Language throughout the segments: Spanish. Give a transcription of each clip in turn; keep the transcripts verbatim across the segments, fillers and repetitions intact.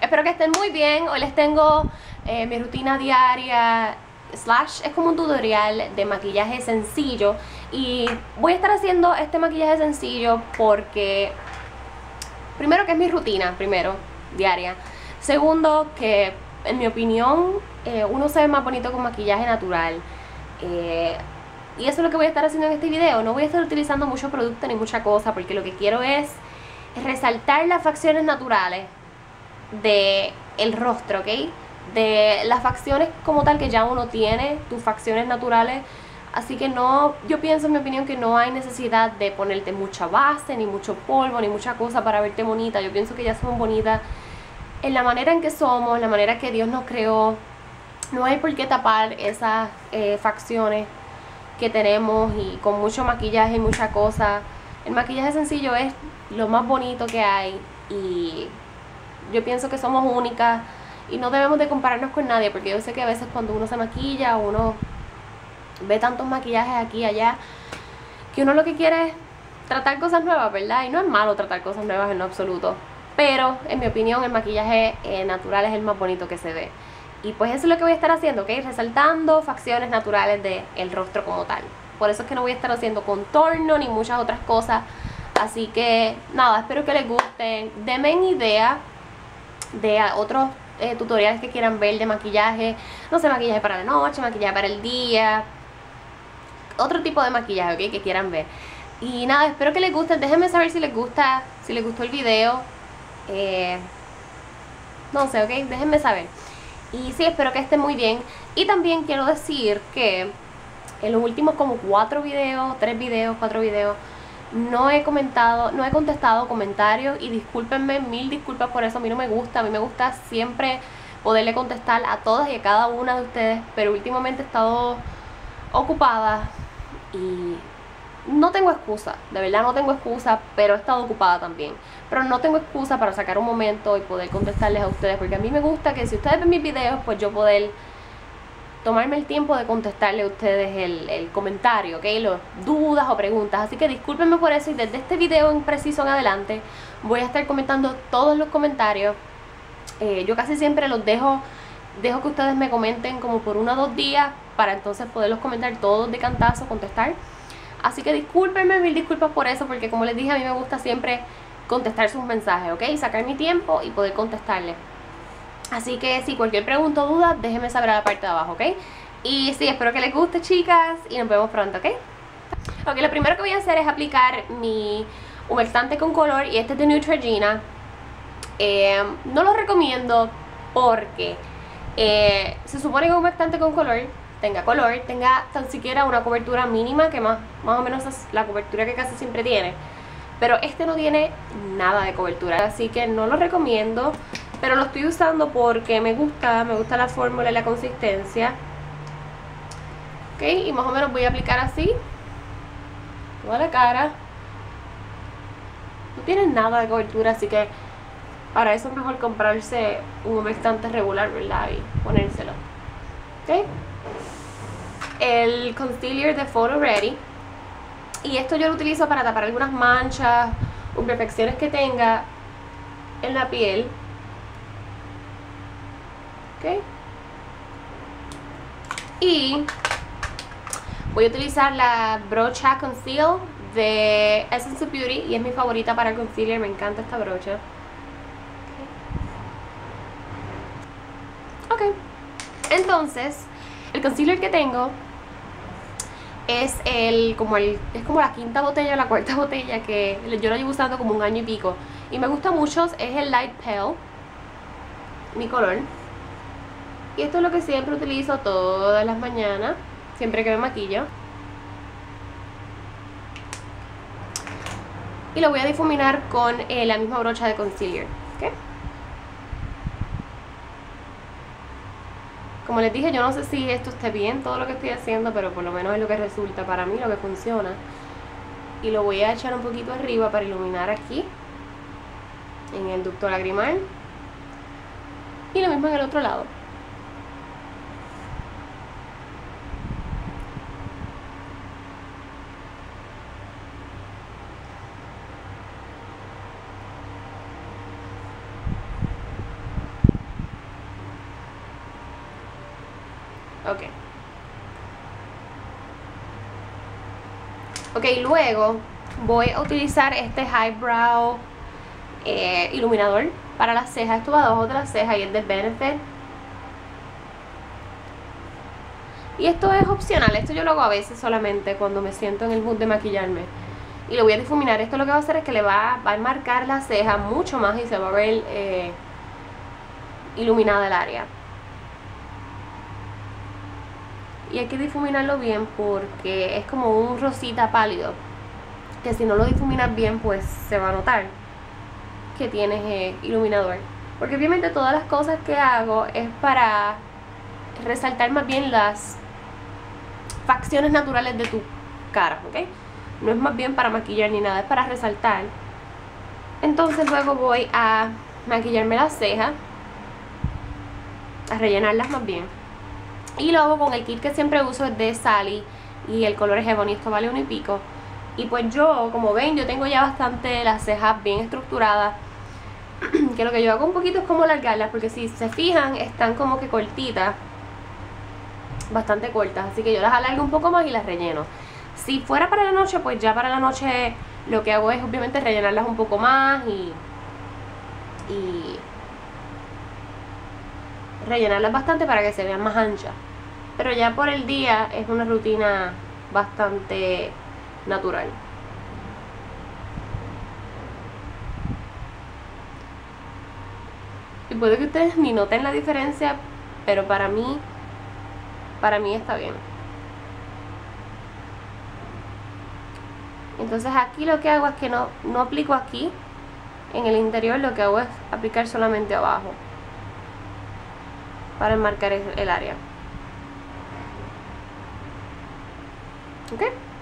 Espero que estén muy bien. Hoy les tengo eh, mi rutina diaria slash es como un tutorial de maquillaje sencillo. Y voy a estar haciendo este maquillaje sencillo porque primero que es mi rutina, primero, diaria. Segundo, que en mi opinión eh, uno se ve más bonito con maquillaje natural. eh, Y eso es lo que voy a estar haciendo en este video. No voy a estar utilizando mucho producto ni mucha cosa, porque lo que quiero es resaltar las facciones naturales de el rostro, ¿ok? De las facciones como tal que ya uno tiene, tus facciones naturales. Así que no, yo pienso en mi opinión que no hay necesidad de ponerte mucha base, ni mucho polvo, ni mucha cosa para verte bonita. Yo pienso que ya somos bonitas en la manera en que somos, la manera que Dios nos creó. No hay por qué tapar esas eh, facciones que tenemos y con mucho maquillaje y mucha cosa. El maquillaje sencillo es lo más bonito que hay y yo pienso que somos únicas y no debemos de compararnos con nadie, porque yo sé que a veces cuando uno se maquilla, uno ve tantos maquillajes aquí y allá, que uno lo que quiere es tratar cosas nuevas, ¿verdad? Y no es malo tratar cosas nuevas en lo absoluto, pero en mi opinión el maquillaje eh, natural es el más bonito que se ve. Y pues eso es lo que voy a estar haciendo, ¿ok? Resaltando facciones naturales del rostro como tal. Por eso es que no voy a estar haciendo contorno ni muchas otras cosas. Así que nada, espero que les gusten. Denme idea de otros eh, tutoriales que quieran ver de maquillaje. No sé, maquillaje para la noche, maquillaje para el día, otro tipo de maquillaje, ¿ok? Que quieran ver. Y nada, espero que les gusten. Déjenme saber si les gusta, si les gustó el video. eh, No sé, ¿ok? Déjenme saber. Y sí, espero que estén muy bien. Y también quiero decir que en los últimos como cuatro videos, tres videos, cuatro videos, no he comentado, no he contestado comentarios. Y discúlpenme, mil disculpas por eso. A mí no me gusta, a mí me gusta siempre poderle contestar a todas y a cada una de ustedes. Pero últimamente he estado ocupada y no tengo excusa, de verdad no tengo excusa, pero he estado ocupada también. Pero no tengo excusa para sacar un momento y poder contestarles a ustedes, porque a mí me gusta que si ustedes ven mis videos, pues yo poder tomarme el tiempo de contestarle a ustedes el, el comentario, ¿ok? Los dudas o preguntas. Así que discúlpenme por eso y desde este video en preciso en adelante voy a estar comentando todos los comentarios. Eh, yo casi siempre los dejo, dejo que ustedes me comenten como por uno o dos días para entonces poderlos comentar todos de cantazo, contestar. Así que discúlpenme, mil disculpas por eso, porque como les dije, a mí me gusta siempre contestar sus mensajes, ¿ok? Y sacar mi tiempo y poder contestarles. Así que si cualquier pregunta o duda, déjenme saber a la parte de abajo, ¿ok? Y sí, espero que les guste, chicas, y nos vemos pronto, ¿ok? Ok, lo primero que voy a hacer es aplicar mi humectante con color, y este es de Neutrogena. Eh, no lo recomiendo porque eh, se supone que un humectante con color tenga color, tenga tan siquiera una cobertura mínima, que más, más o menos es la cobertura que casi siempre tiene. Pero este no tiene nada de cobertura, así que no lo recomiendo. Pero lo estoy usando porque me gusta, me gusta la fórmula y la consistencia. Ok, y más o menos voy a aplicar así toda la cara. No tiene nada de cobertura, así que para eso es mejor comprarse un humectante regular, ¿verdad? Y ponérselo. Ok. El concealer de Photo Ready. Y esto yo lo utilizo para tapar algunas manchas o imperfecciones que tenga en la piel. Ok. Y voy a utilizar la brocha Conceal de Essence of Beauty, y es mi favorita para el concealer, me encanta esta brocha. Ok. Ok. Entonces, el concealer que tengo es el como el es como la quinta botella, la cuarta botella, que yo lo llevo usando como un año y pico y me gusta mucho. Es el Light Pale, mi color, y esto es lo que siempre utilizo todas las mañanas, siempre que me maquillo, y lo voy a difuminar con eh, la misma brocha de concealer. ¿Okay? Como les dije, yo no sé si esto esté bien, todo lo que estoy haciendo, pero por lo menos es lo que resulta para mí, lo que funciona. Y lo voy a echar un poquito arriba para iluminar aquí, en el ducto lagrimal. Y lo mismo en el otro lado. Ok. Ok, luego voy a utilizar este Highbrow eh, iluminador para las cejas. Esto va debajo de las cejas y es de Benefit. Y esto es opcional, esto yo lo hago a veces solamente cuando me siento en el mood de maquillarme. Y lo voy a difuminar. Esto lo que va a hacer es que le va, va a enmarcar la ceja mucho más y se va a ver eh, iluminada el área. Y hay que difuminarlo bien porque es como un rosita pálido, que si no lo difuminas bien pues se va a notar que tienes eh, iluminador. Porque obviamente todas las cosas que hago es para resaltar más bien las facciones naturales de tu cara, ¿ok? No es más bien para maquillar ni nada, es para resaltar. Entonces luego voy a maquillarme las cejas, a rellenarlas más bien. Y lo hago con el kit que siempre uso, es de Sally y el color es Ebony, esto vale uno y pico. Y pues yo, como ven, yo tengo ya bastante las cejas bien estructuradas. Que lo que yo hago un poquito es como alargarlas, porque si se fijan están como que cortitas, bastante cortas, así que yo las alargo un poco más y las relleno. Si fuera para la noche, pues ya para la noche lo que hago es obviamente rellenarlas un poco más y, y rellenarlas bastante para que se vean más anchas. Pero ya por el día es una rutina bastante natural. Y puede que ustedes ni noten la diferencia, pero para mí, para mí está bien. Entonces aquí lo que hago es que no, no aplico aquí en el interior, lo que hago es aplicar solamente abajo para enmarcar el área. ¿Ok?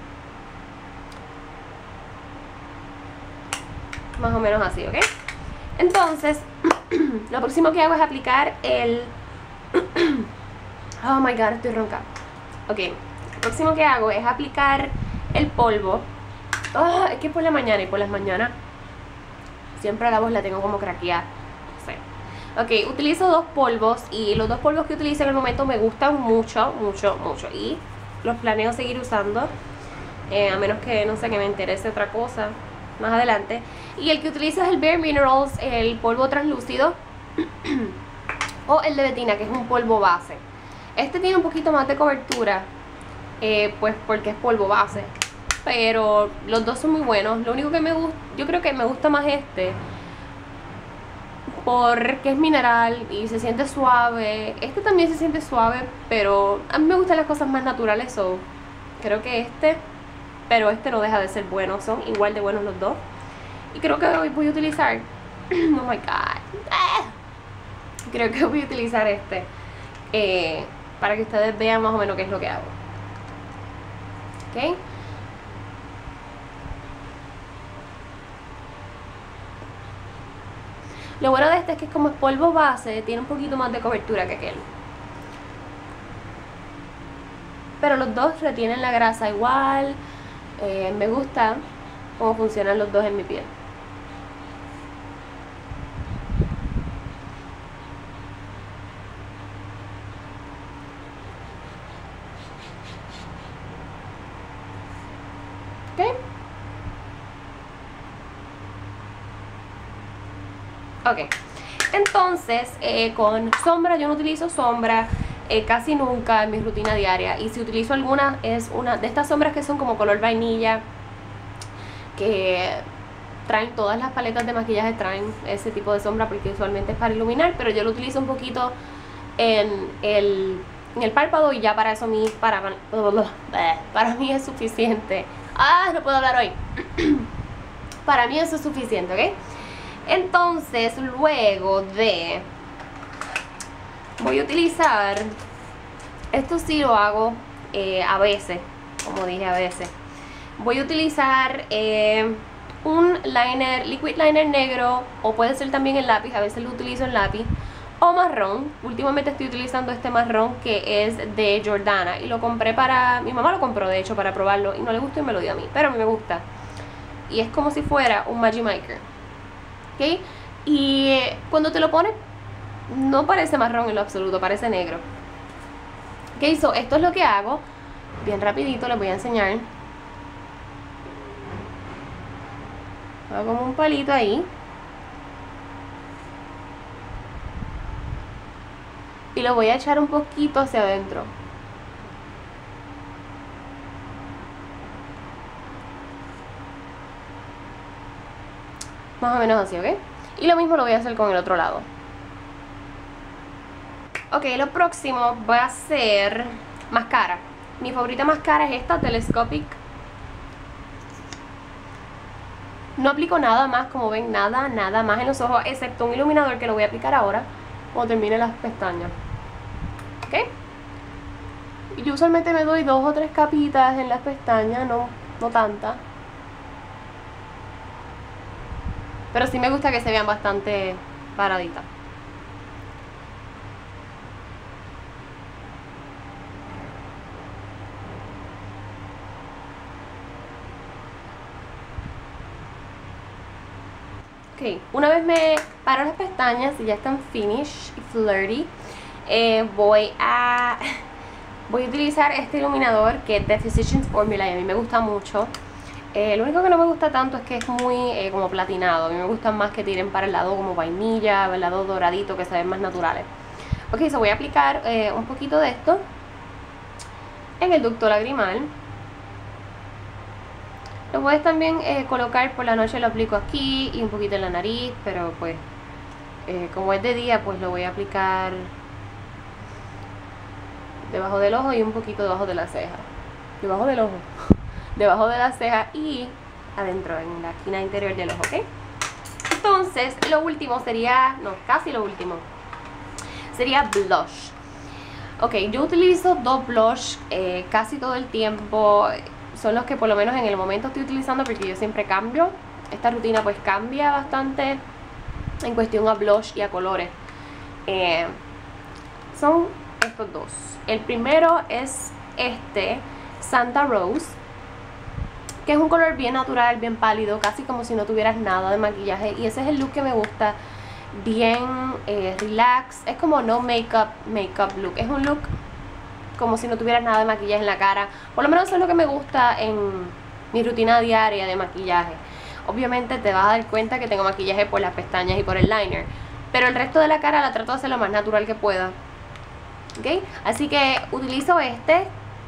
Más o menos así, ¿ok? Entonces, lo próximo que hago es aplicar el... Oh my god, estoy ronca. Ok, lo próximo que hago es aplicar el polvo. Oh, es que por la mañana y por las mañanas siempre la voz la tengo como craqueada. Sí. Ok, utilizo dos polvos y los dos polvos que utilizo en el momento me gustan mucho, mucho, mucho. Y los planeo seguir usando, eh, a menos que, no sé, que me interese otra cosa más adelante. Y el que utilizo es el Bare Minerals, el polvo translúcido o el de Betina, que es un polvo base. Este tiene un poquito más de cobertura, eh, pues porque es polvo base, pero los dos son muy buenos. Lo único que me gusta, yo creo que me gusta más este porque es mineral y se siente suave. Este también se siente suave, pero a mí me gustan las cosas más naturales, so creo que este, pero este no deja de ser bueno, son igual de buenos los dos. Y creo que hoy voy a utilizar oh my god ah, creo que voy a utilizar este eh, para que ustedes vean más o menos qué es lo que hago. Ok, lo bueno de este es que como es polvo base, tiene un poquito más de cobertura que aquel. Pero los dos retienen la grasa igual. eh, Me gusta cómo funcionan los dos en mi piel. ¿Ok? Ok, entonces eh, con sombra yo no utilizo sombra eh, casi nunca en mi rutina diaria. Y si utilizo alguna es una de estas sombras que son como color vainilla, que traen todas las paletas de maquillaje, traen ese tipo de sombra porque usualmente es para iluminar, pero yo lo utilizo un poquito en el, en el párpado y ya para eso mi, para, para mí es suficiente. Ah, no puedo hablar hoy. Para mí eso es suficiente, ¿ok? Entonces luego de voy a utilizar, esto sí lo hago eh, a veces, como dije a veces, voy a utilizar eh, un liner, liquid liner negro, o puede ser también el lápiz, a veces lo utilizo en lápiz, o marrón. Últimamente estoy utilizando este marrón que es de Jordana y lo compré para, mi mamá lo compró de hecho para probarlo y no le gustó y me lo dio a mí, pero a mí me gusta. Y es como si fuera un Magic ¿ok? Y cuando te lo pones no parece marrón en lo absoluto, parece negro. ¿Qué hizo? Esto es lo que hago. Bien rapidito les voy a enseñar. Hago como un palito ahí. Y lo voy a echar un poquito hacia adentro. Más o menos así, ¿ok? Y lo mismo lo voy a hacer con el otro lado. Ok, lo próximo voy a hacer máscara. Mi favorita máscara es esta, Telescopic. No aplico nada más, como ven, nada, nada más en los ojos, excepto un iluminador que lo voy a aplicar ahora, cuando termine las pestañas. ¿Ok? Y yo usualmente me doy dos o tres capitas en las pestañas, no, no tantas. Pero sí me gusta que se vean bastante paraditas. Ok, una vez me paro las pestañas y ya están finish y flirty, eh, voy a voy a utilizar este iluminador que es de Physicians Formula y a mí me gusta mucho. Eh, lo único que no me gusta tanto es que es muy eh, como platinado. A mí me gustan más que tiren para el lado como vainilla, el lado doradito, que se ven más naturales. Ok, so voy a aplicar eh, un poquito de esto en el ducto lagrimal. Lo puedes también eh, colocar por la noche, lo aplico aquí y un poquito en la nariz, pero pues eh, como es de día, pues lo voy a aplicar debajo del ojo y un poquito debajo de la ceja. Debajo del ojo. Debajo de la ceja y adentro, en la esquina interior del ojo, ¿ok? Entonces, lo último sería, no, casi lo último, sería blush. Ok, yo utilizo dos blush eh, casi todo el tiempo. Son los que por lo menos en el momento estoy utilizando porque yo siempre cambio. Esta rutina pues cambia bastante en cuestión a blush y a colores. Eh, son estos dos. El primero es este, Santa Rose, que es un color bien natural, bien pálido, casi como si no tuvieras nada de maquillaje. Y ese es el look que me gusta, bien eh, relax. Es como no make-up, make-up look. Es un look como si no tuvieras nada de maquillaje en la cara. Por lo menos eso es lo que me gusta en mi rutina diaria de maquillaje. Obviamente te vas a dar cuenta que tengo maquillaje por las pestañas y por el liner, pero el resto de la cara la trato de hacer lo más natural que pueda. ¿Ok? Así que utilizo este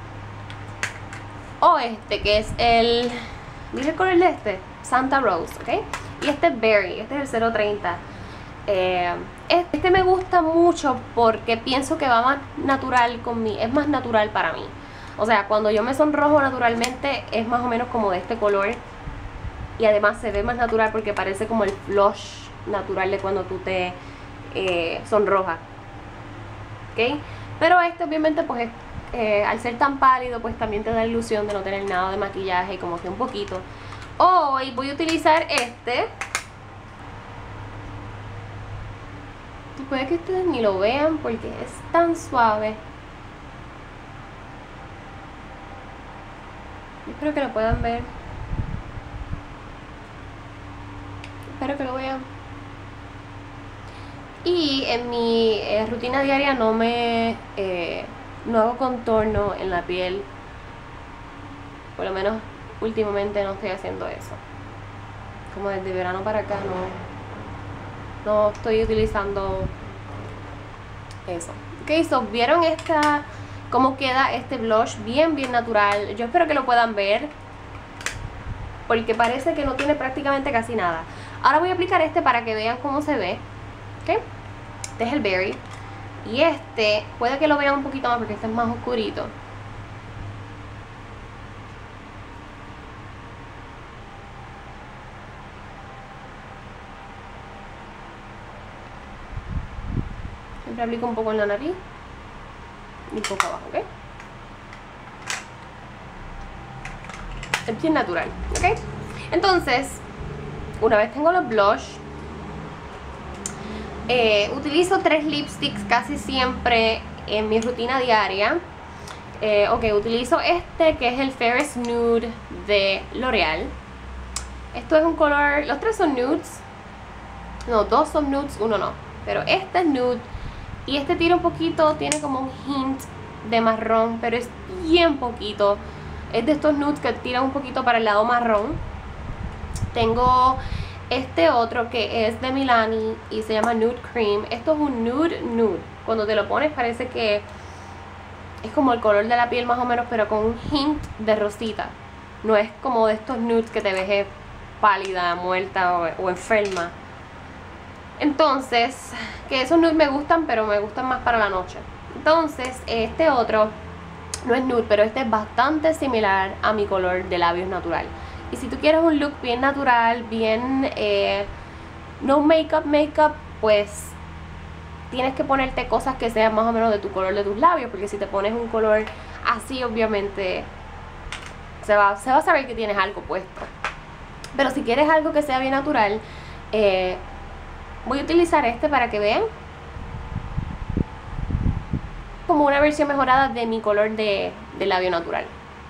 o este, que es el... Mira el color de este, Santa Rose, ¿ok? Y este es Berry, este es el cero treinta. Eh, este me gusta mucho porque pienso que va más natural con mí, es más natural para mí. O sea, cuando yo me sonrojo naturalmente es más o menos como de este color. Y además se ve más natural porque parece como el flush natural de cuando tú te eh, sonrojas. ¿Ok? Pero este obviamente pues eh, al ser tan pálido pues también te da la ilusión de no tener nada de maquillaje, como que un poquito. Hoy voy a utilizar este. Y puede que ustedes ni lo vean porque es tan suave. Espero que lo puedan ver. Espero que lo vean. Y en mi eh, rutina diaria no me eh, no hago contorno en la piel. Por lo menos últimamente no estoy haciendo eso. Como desde verano para acá no no estoy utilizando eso. Ok, so vieron esta cómo queda este blush, bien bien natural. Yo espero que lo puedan ver porque parece que no tiene prácticamente casi nada. Ahora voy a aplicar este para que vean cómo se ve. ¿Ok? Este es el Berry. Y este, puede que lo vean un poquito más porque este es más oscurito. Siempre aplico un poco en la nariz y un poco abajo, ¿ok? Es bien natural, ¿ok? Entonces, una vez tengo los blush, eh, utilizo tres lipsticks casi siempre en mi rutina diaria. eh, Ok, utilizo este que es el Fairest Nude de L'Oreal. Esto es un color, los tres son nudes. No, dos son nudes, uno no. Pero este es nude. Y este tira un poquito, tiene como un hint de marrón, pero es bien poquito. Es de estos nudes que tiran un poquito para el lado marrón. Tengo este otro que es de Milani y se llama Nude Cream. Esto es un nude nude. Cuando te lo pones parece que es como el color de la piel más o menos, pero con un hint de rosita. No es como de estos nudes que te ves pálida, muerta o, o enferma. Entonces, que esos nudes me gustan, pero me gustan más para la noche. Entonces, este otro no es nude, pero este es bastante similar a mi color de labios natural. Y si tú quieres un look bien natural, bien eh, no make-up, make-up, pues tienes que ponerte cosas que sean más o menos de tu color de tus labios, porque si te pones un color así, obviamente se va, se va a saber que tienes algo puesto. Pero si quieres algo que sea bien natural, eh, voy a utilizar este para que vean como una versión mejorada de mi color de, de labio natural.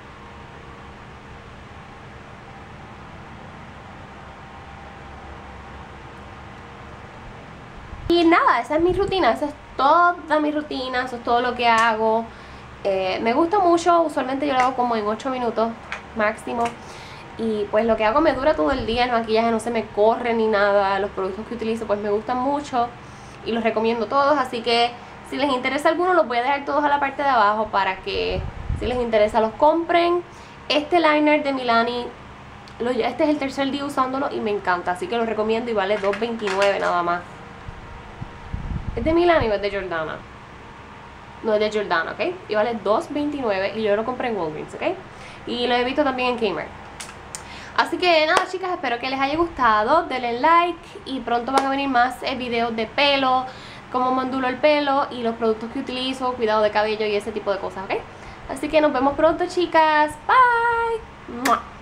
Y nada, esa es mi rutina, esa es toda mi rutina, eso es todo lo que hago. Eh, me gusta mucho, usualmente yo lo hago como en ocho minutos máximo. Y pues lo que hago me dura todo el día, el maquillaje no se me corre ni nada. Los productos que utilizo pues me gustan mucho y los recomiendo todos, así que si les interesa alguno los voy a dejar todos a la parte de abajo para que si les interesa los compren. Este liner de Milani, lo, este es el tercer día usándolo y me encanta, así que lo recomiendo y vale dos veintinueve nada más. ¿Es de Milani o es de Jordana? No, es de Jordana, ¿ok? Y vale dos veintinueve y yo lo compré en Walgreens, ¿ok? Y lo he visto también en Kmart. Así que nada, chicas, espero que les haya gustado. Denle like y pronto van a venir más eh, videos de pelo, cómo me ondulo el pelo y los productos que utilizo, cuidado de cabello y ese tipo de cosas, ¿ok? Así que nos vemos pronto, chicas. Bye. ¡Mua!